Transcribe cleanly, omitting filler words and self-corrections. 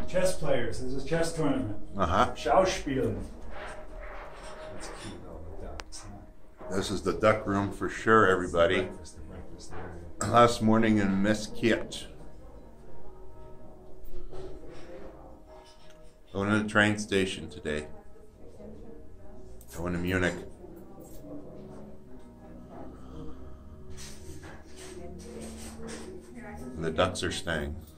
Chess players. This is a chess tournament. Schauspielen. That's cute, all the ducks. Huh? This is the duck room for sure, everybody. The breakfast area. Last morning in Mesquite. Going to the train station today. Going to Munich. And the ducks are staying.